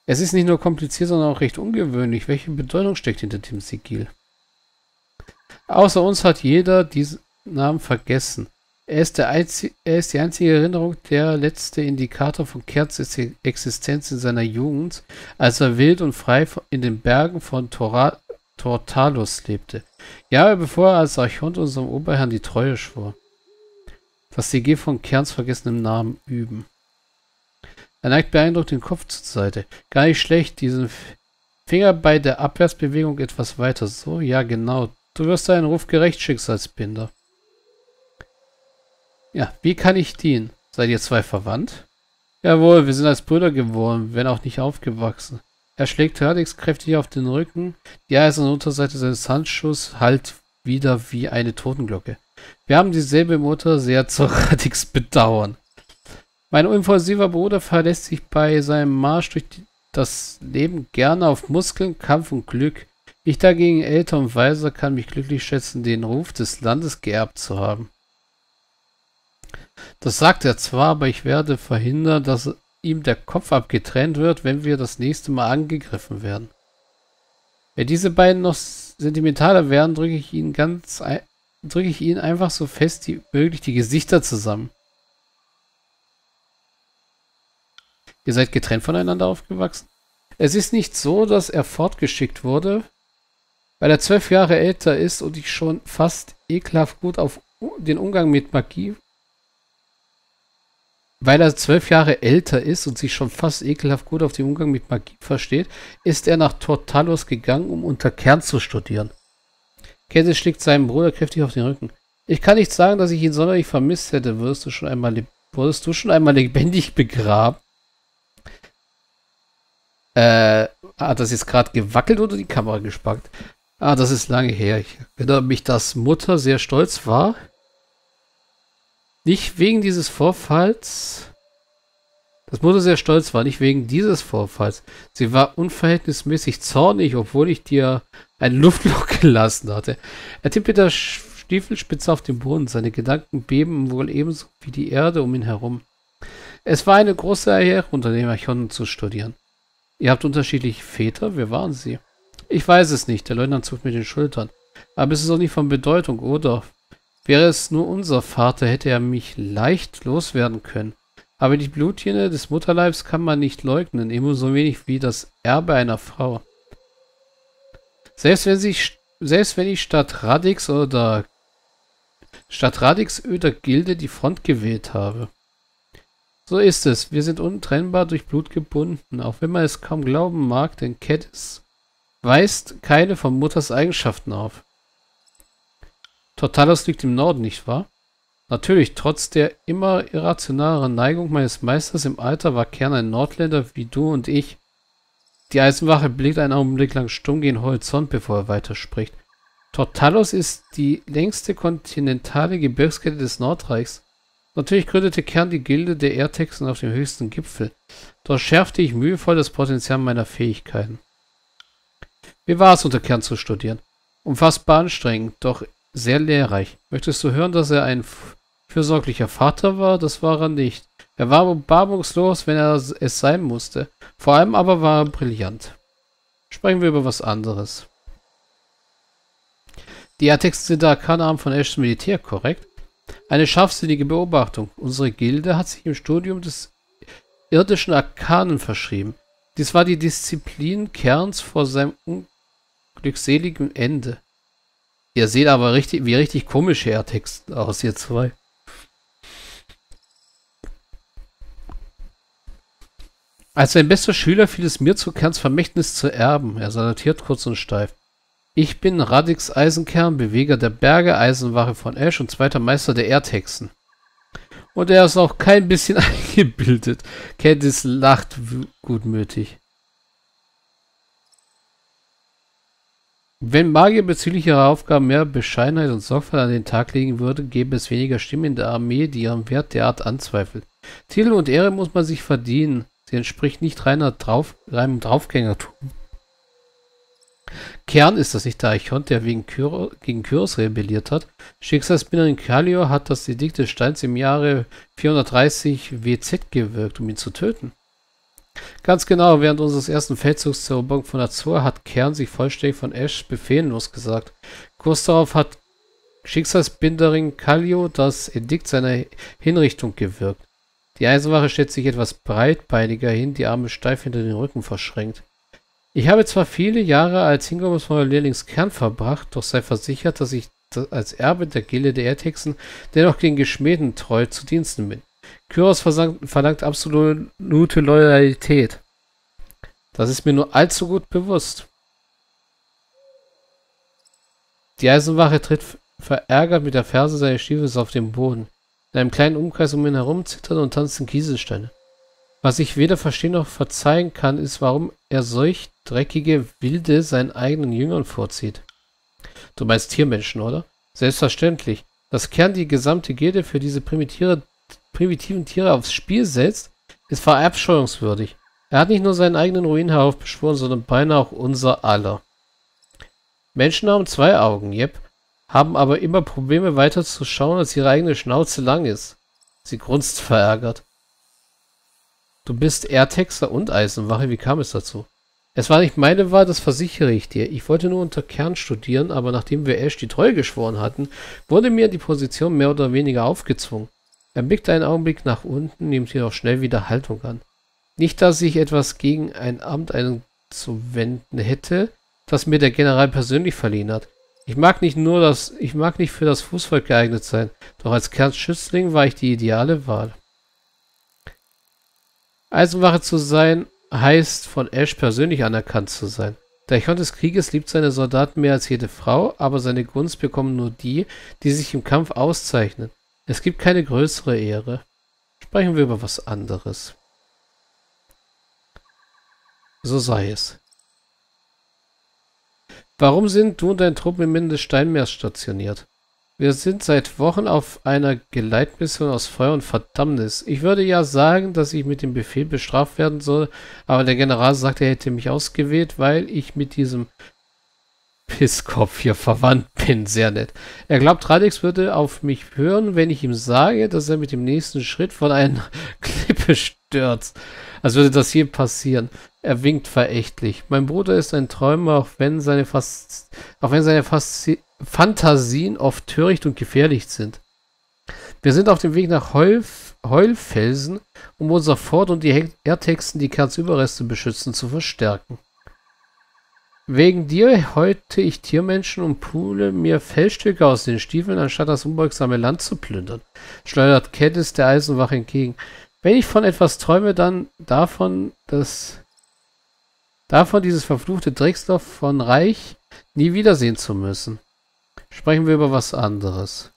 Es ist nicht nur kompliziert, sondern auch recht ungewöhnlich. Welche Bedeutung steckt hinter dem Sigil? Außer uns hat jeder diesen Namen vergessen. Er ist die einzige Erinnerung, der letzte Indikator von Kerns Existenz in seiner Jugend, als er wild und frei in den Bergen von Tortalos lebte. Jahre bevor er als Archont unserem Oberherrn die Treue schwor. Das Sigil von Kerns vergessenem Namen üben. Er neigt beeindruckt den Kopf zur Seite. Gar nicht schlecht, diesen Finger bei der Abwärtsbewegung etwas weiter. So, ja genau. Du wirst deinen Ruf gerecht, Schicksalsbinder. Ja, wie kann ich dienen? Seid ihr zwei verwandt? Jawohl, wir sind als Brüder geboren, wenn auch nicht aufgewachsen. Er schlägt Radix kräftig auf den Rücken. Die eiserne Unterseite seines Handschuhs hallt wieder wie eine Totenglocke. Wir haben dieselbe Mutter, sehr zu Radix Bedauern. Mein impulsiver Bruder verlässt sich bei seinem Marsch durch das Leben gerne auf Muskeln, Kampf und Glück. Ich dagegen, älter und weiser, kann mich glücklich schätzen, den Ruf des Landes geerbt zu haben. Das sagt er zwar, aber ich werde verhindern, dass ihm der Kopf abgetrennt wird, wenn wir das nächste Mal angegriffen werden. Wenn diese beiden noch sentimentaler werden, drücke ich ihnen einfach so fest wie möglich die Gesichter zusammen. Ihr seid getrennt voneinander aufgewachsen? Es ist nicht so, dass er fortgeschickt wurde, weil er 12 Jahre älter ist und ich schon fast ekelhaft gut auf den Umgang mit Magie. Weil er 12 Jahre älter ist und sich schon fast ekelhaft gut auf den Umgang mit Magie versteht, ist er nach Tortalos gegangen, um unter Kern zu studieren. Cadis schlägt seinem Bruder kräftig auf den Rücken. Ich kann nicht sagen, dass ich ihn sonderlich vermisst hätte. Wurdest du schon einmal lebendig begraben? Hat das jetzt gerade gewackelt oder die Kamera gespackt? Ah, das ist lange her. Ich erinnere mich, dass Mutter sehr stolz war. Nicht wegen dieses Vorfalls. Dass Mutter sehr stolz war, nicht wegen dieses Vorfalls. Sie war unverhältnismäßig zornig, obwohl ich dir ein Luftloch gelassen hatte. Er tippt mit der Stiefelspitze auf den Boden. Seine Gedanken beben wohl ebenso wie die Erde um ihn herum. Es war eine große Ehre, unter dem Archonten zu studieren. Ihr habt unterschiedliche Väter? Wer waren sie? Ich weiß es nicht. Der Leutnant zuckt mit den Schultern. Aber es ist auch nicht von Bedeutung, oder? Wäre es nur unser Vater, hätte er mich leicht loswerden können. Aber die Blutlinie des Mutterleibs kann man nicht leugnen, ebenso wenig wie das Erbe einer Frau. Selbst wenn ich statt Radix oder Gilde die Front gewählt habe. So ist es. Wir sind untrennbar durch Blut gebunden, auch wenn man es kaum glauben mag, denn Cadis weist keine von Mutters Eigenschaften auf. Tortalos liegt im Norden, nicht wahr? Natürlich, trotz der immer irrationaleren Neigung meines Meisters im Alter war Kern ein Nordländer wie du und ich. Die Eisenwache blickt einen Augenblick lang stumm gen Horizont, bevor er weiterspricht. Tortalos ist die längste kontinentale Gebirgskette des Nordreichs. Natürlich gründete Kern die Gilde der Erdhexen auf dem höchsten Gipfel. Dort schärfte ich mühevoll das Potenzial meiner Fähigkeiten. Wie war es, unter Kern zu studieren? Unfassbar anstrengend, doch sehr lehrreich. Möchtest du hören, dass er ein fürsorglicher Vater war? Das war er nicht. Er war erbarmungslos, wenn er es sein musste. Vor allem aber war er brillant. Sprechen wir über was anderes. Die Erdhexen sind der Arkanarm von Ashs Militär, korrekt? Eine scharfsinnige Beobachtung. Unsere Gilde hat sich im Studium des irdischen Arkanen verschrieben. Dies war die Disziplin Kerns vor seinem unglückseligen Ende. Ihr seht aber richtig komische Erdhexen aus, ihr zwei. Als sein bester Schüler fiel es mir zu, Kerns Vermächtnis zu erben. Er salutiert kurz und steif. Ich bin Radix Eisenkern, Beweger der Berge, Eisenwache von Ash und zweiter Meister der Erdhexen. Und er ist auch kein bisschen eingebildet. Cadis lacht gutmütig. Wenn Magier bezüglich ihrer Aufgaben mehr Bescheidenheit und Sorgfalt an den Tag legen würde, gäbe es weniger Stimmen in der Armee, die ihren Wert derart anzweifelt. Titel und Ehre muss man sich verdienen. Sie entspricht nicht reinem Draufgängertum. Kern ist das nicht der Archont, der gegen Kyros rebelliert hat. Schicksalsbinderin Kalior hat das Edikt des Steins im Jahre 430 WZ gewirkt, um ihn zu töten. Ganz genau, während unseres ersten Feldzugs zur Eroberung von Azur hat Kern sich vollständig von Ash Befehlen losgesagt. Kurz darauf hat Schicksalsbinderin Kallio das Edikt seiner Hinrichtung gewirkt. Die Eisenwache stellt sich etwas breitbeiniger hin, die Arme steif hinter den Rücken verschränkt. Ich habe zwar viele Jahre als hingebungsvoller Lehrlingskern verbracht, doch sei versichert, dass ich als Erbe der Gilde der Erdhexen dennoch den Geschmäden treu zu Diensten bin. Kyros verlangt absolute Loyalität. Das ist mir nur allzu gut bewusst. Die Eisenwache tritt verärgert mit der Ferse seines Stiefels auf den Boden. In einem kleinen Umkreis um ihn herum zittern und tanzen Kieselsteine. Was ich weder verstehen noch verzeihen kann, ist, warum er solch dreckige Wilde seinen eigenen Jüngern vorzieht. Du meinst Tiermenschen, oder? Selbstverständlich. Dass Kern die gesamte Gilde für diese primitiven Tiere aufs Spiel setzt, ist verabscheuungswürdig. Er hat nicht nur seinen eigenen Ruin heraufbeschworen, sondern beinahe auch unser aller. Menschen haben zwei Augen, jep, haben aber immer Probleme weiterzuschauen, als ihre eigene Schnauze lang ist. Sie grunzt verärgert. Du bist Erdhexer und Eisenwache, wie kam es dazu? Es war nicht meine Wahl, das versichere ich dir. Ich wollte nur unter Kern studieren, aber nachdem wir Ash die Treue geschworen hatten, wurde mir die Position mehr oder weniger aufgezwungen. Er blickt einen Augenblick nach unten, nimmt jedoch schnell wieder Haltung an. Nicht, dass ich etwas gegen ein Amt einzuwenden hätte, das mir der General persönlich verliehen hat. Ich mag nicht für das Fußvolk geeignet sein, doch als Kerns Schützling war ich die ideale Wahl. Eisenwache zu sein, heißt von Ash persönlich anerkannt zu sein. Der Eichhorn des Krieges liebt seine Soldaten mehr als jede Frau, aber seine Gunst bekommen nur die, die sich im Kampf auszeichnen. Es gibt keine größere Ehre. Sprechen wir über was anderes. So sei es. Warum sind du und dein Trupp im Mitte des Steinmeers stationiert? Wir sind seit Wochen auf einer Geleitmission aus Feuer und Verdammnis. Ich würde ja sagen, dass ich mit dem Befehl bestraft werden soll, aber der General sagt, er hätte mich ausgewählt, weil ich mit diesem Pisskopf hier verwandt bin. Sehr nett. Er glaubt, Radix würde auf mich hören, wenn ich ihm sage, dass er mit dem nächsten Schritt von einer Klippe stürzt. Als würde das hier passieren. Er winkt verächtlich. Mein Bruder ist ein Träumer, auch wenn seine Fantasien oft töricht und gefährlich sind. Wir sind auf dem Weg nach Heulfelsen, um unser Fort und die Erdhexen, die Kerns Überreste beschützen, zu verstärken. Wegen dir häute ich Tiermenschen und pule mir Fellstücke aus den Stiefeln, anstatt das unbeugsame Land zu plündern, schleudert Kedis der Eisenwache entgegen. Wenn ich von etwas träume, dann davon dieses verfluchte Drecksloch von Reich nie wiedersehen zu müssen. Sprechen wir über was anderes.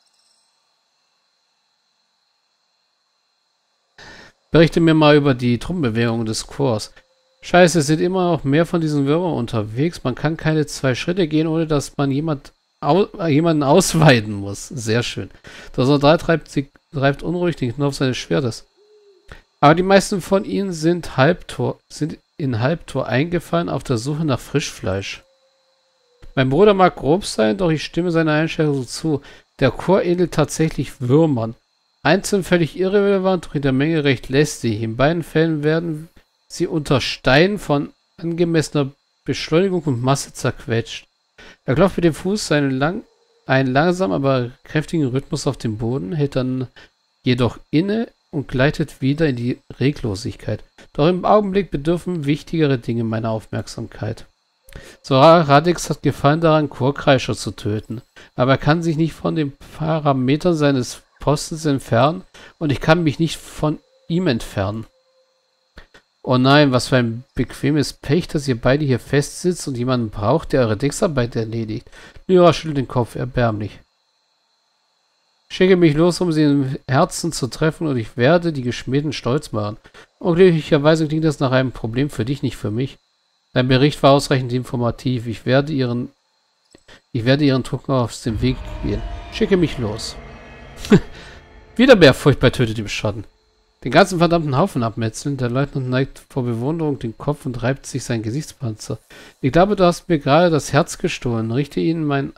Berichte mir mal über die Truppenbewegungen des Korps. Scheiße, es sind immer noch mehr von diesen Würmern unterwegs. Man kann keine 2 Schritte gehen, ohne dass man jemanden ausweiden muss. Sehr schön. Der Soldat treibt unruhig den Knopf seines Schwertes. Aber die meisten von ihnen sind in Halbtor eingefallen auf der Suche nach Frischfleisch. Mein Bruder mag grob sein, doch ich stimme seiner Einstellung zu. Der Chor ähnelt tatsächlich Würmern. Einzeln völlig irrelevant, doch in der Menge recht lästig. In beiden Fällen werden sie unter Steinen von angemessener Beschleunigung und Masse zerquetscht. Er klopft mit dem Fuß einen langsam, aber kräftigen Rhythmus auf den Boden, hält dann jedoch inne und gleitet wieder in die Reglosigkeit. Doch im Augenblick bedürfen wichtigere Dinge meiner Aufmerksamkeit. Radix hat Gefallen daran, Chorkreischer zu töten, aber er kann sich nicht von den Parametern seines Postens entfernen und ich kann mich nicht von ihm entfernen. Oh nein, was für ein bequemes Pech, dass ihr beide hier festsitzt und jemanden braucht, der eure Drecksarbeit erledigt. Lyra schüttelt den Kopf erbärmlich. Schicke mich los, um sie im Herzen zu treffen und ich werde die Geschmähten stolz machen. Unglücklicherweise klingt das nach einem Problem für dich, nicht für mich. Dein Bericht war ausreichend informativ. Ich werde ihren Druck noch aus dem Weg gehen. Schicke mich los. Wieder mehr furchtbar tötet im Schatten. Den ganzen verdammten Haufen abmetzeln. Der Leutnant neigt vor Bewunderung den Kopf und reibt sich sein Gesichtspanzer. Ich glaube, du hast mir gerade das Herz gestohlen. Richte ihnen meine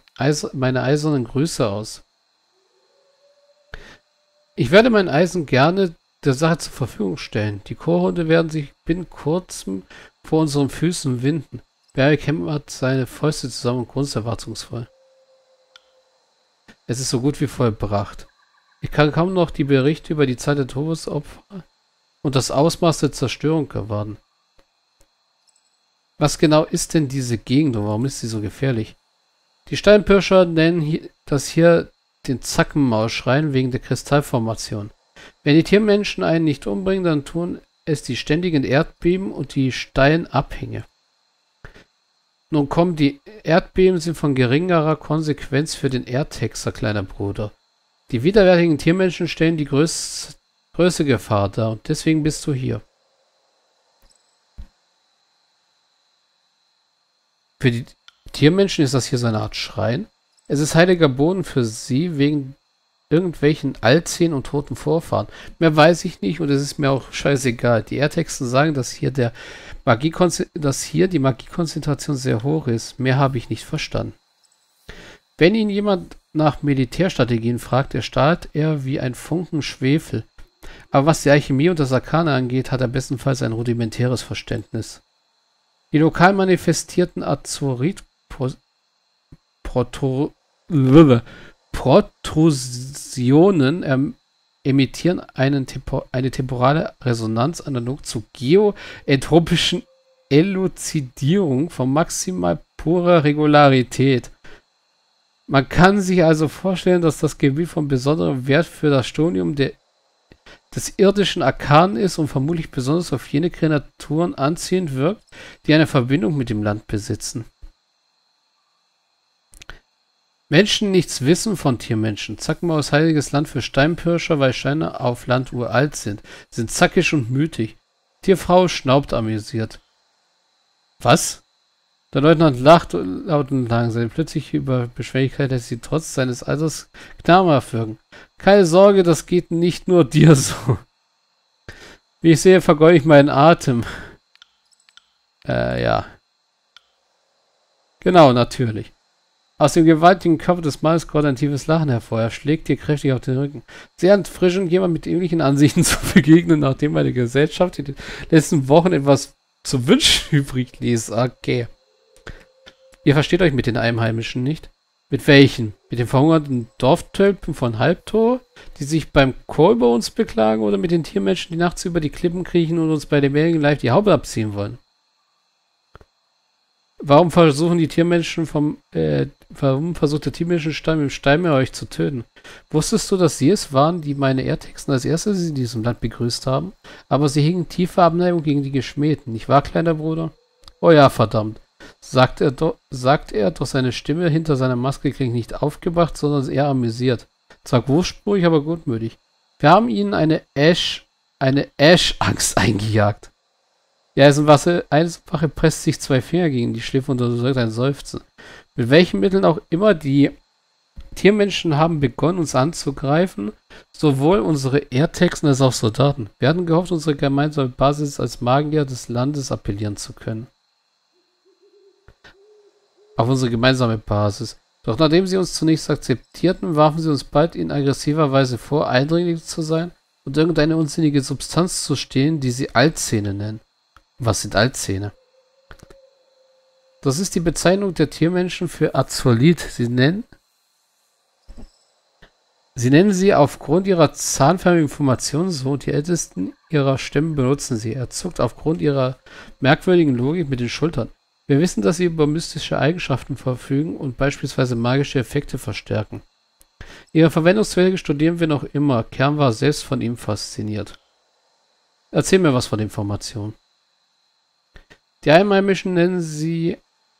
eisernen Grüße aus. Ich werde mein Eisen gerne der Sache zur Verfügung stellen. Die Chorhunde werden sich binnen kurzem vor unseren Füßen winden. Barry hämmert seine Fäuste zusammen und grunzt erwartungsvoll. Es ist so gut wie vollbracht. Ich kann kaum noch die Berichte über die Zahl der Todesopfer und das Ausmaß der Zerstörung erwarten. Was genau ist denn diese Gegend und warum ist sie so gefährlich? Die Steinpirscher nennen das hier den Zackenmaulschrein wegen der Kristallformation. Wenn die Tiermenschen einen nicht umbringen, dann tun es die ständigen Erdbeben und die Steinabhänge. Nun kommen, die Erdbeben sind von geringerer Konsequenz für den Erdhexer, kleiner Bruder. Die widerwärtigen Tiermenschen stellen die größte Gefahr dar und deswegen bist du hier. Für die Tiermenschen ist das hier so eine Art Schrein. Es ist heiliger Boden für sie wegen irgendwelchen Altzehen und toten Vorfahren. Mehr weiß ich nicht und es ist mir auch scheißegal. Die Erdhexen sagen, dass hier die Magiekonzentration sehr hoch ist. Mehr habe ich nicht verstanden. Wenn ihn jemand nach Militärstrategien fragt, erstrahlt er wie ein Funken Schwefel. Aber was die Alchemie und das Arkane angeht, hat er bestenfalls ein rudimentäres Verständnis. Die lokal manifestierten Protrusionen emittieren eine temporale Resonanz analog zu geoentropischen Eluzidierung von maximal purer Regularität. Man kann sich also vorstellen, dass das Gebiet von besonderem Wert für das Studium des irdischen Arkanen ist und vermutlich besonders auf jene Kreaturen anziehend wirkt, die eine Verbindung mit dem Land besitzen. Menschen nichts wissen von Tiermenschen. Zackenmaul ist heiliges Land für Steinpirscher, weil Steine auf Land uralt sind zackisch und mütig. Tierfrau schnaubt amüsiert. Was? Der Leutnant lacht laut und langsam. Plötzlich über Beschwerlichkeit lässt sie trotz seines Alters knarrhaft wirken. Keine Sorge, das geht nicht nur dir so. Wie ich sehe, vergeude ich meinen Atem. Ja. Genau, natürlich. Aus dem gewaltigen Körper des Mannes kommt ein tiefes Lachen hervor. Er schlägt dir kräftig auf den Rücken. Sehr erfrischend, jemand mit ähnlichen Ansichten zu begegnen, nachdem meine Gesellschaft in den letzten Wochen etwas zu wünschen übrig ließ. Okay. Ihr versteht euch mit den Einheimischen nicht? Mit welchen? Mit den verhungerten Dorftölpen von Halbtor, die sich beim Chor über uns beklagen, oder mit den Tiermenschen, die nachts über die Klippen kriechen und uns bei dem Bergen live die Haube abziehen wollen? Warum versucht der Tiermenschenstamm im Steinmeer euch zu töten? Wusstest du, dass sie es waren, die meine Erdhexen als erstes in diesem Land begrüßt haben? Aber sie hingen tiefe Abneigung gegen die Geschmähten, nicht wahr, kleiner Bruder? Oh ja, verdammt. Sagt er, doch seine Stimme hinter seiner Maske klingt nicht aufgebracht, sondern eher amüsiert. Zwar großspurig, aber gutmütig. Wir haben ihnen eine Ash-Angst eingejagt. Ja, Eisenwache presst sich zwei Finger gegen die Schläfe und unterdrückt ein Seufzen. Mit welchen Mitteln auch immer die Tiermenschen haben begonnen, uns anzugreifen, sowohl unsere Erdhexen als auch Soldaten. Wir hatten gehofft, unsere gemeinsame Basis als Magier des Landes appellieren zu können. Auf unsere gemeinsame Basis. Doch nachdem sie uns zunächst akzeptierten, warfen sie uns bald in aggressiver Weise vor, eindringlich zu sein und irgendeine unsinnige Substanz zu stehlen, die sie Altzähne nennen. Was sind Altzähne? Das ist die Bezeichnung der Tiermenschen für Azolit. Sie nennen sie aufgrund ihrer zahnförmigen Formation so und die Ältesten ihrer Stämme benutzen sie. Er zuckt aufgrund ihrer merkwürdigen Logik mit den Schultern. Wir wissen, dass sie über mystische Eigenschaften verfügen und beispielsweise magische Effekte verstärken. Ihre Verwendungszwecke studieren wir noch immer. Kern war selbst von ihm fasziniert. Erzähl mir was von der Information. Die Einheimischen nennen sie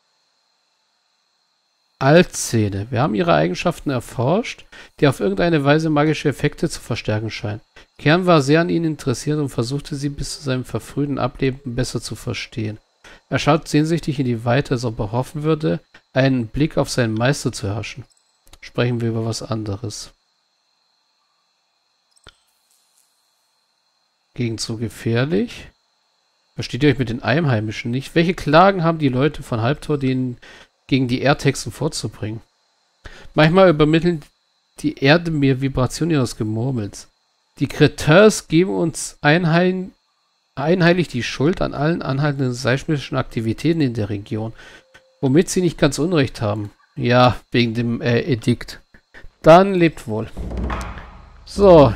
Altzähne. Wir haben ihre Eigenschaften erforscht, die auf irgendeine Weise magische Effekte zu verstärken scheinen. Kern war sehr an ihnen interessiert und versuchte sie bis zu seinem verfrühten Ableben besser zu verstehen. Er schaut sehnsüchtig in die Weite, als ob er hoffen würde, einen Blick auf seinen Meister zu erhaschen. Sprechen wir über was anderes. Gegend so gefährlich? Versteht ihr euch mit den Einheimischen nicht? Welche Klagen haben die Leute von Halbtor, denen gegen die Erdhexen vorzubringen? Manchmal übermitteln die Erde mir Vibrationen ihres Gemurmels. Die Creteurs geben uns einheitlich die Schuld an allen anhaltenden seismischen Aktivitäten in der Region, womit sie nicht ganz Unrecht haben. Ja, wegen dem Edikt. Dann lebt wohl. So.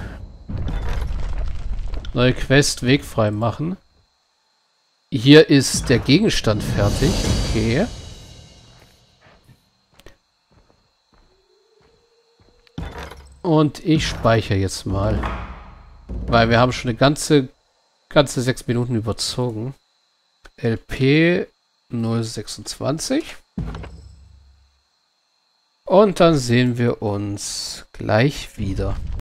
Neue Quest, Weg frei machen. Hier ist der Gegenstand fertig. Okay. Und ich speichere jetzt mal. Weil wir haben schon eine ganze 6 Minuten überzogen. LP 026. Und dann sehen wir uns gleich wieder.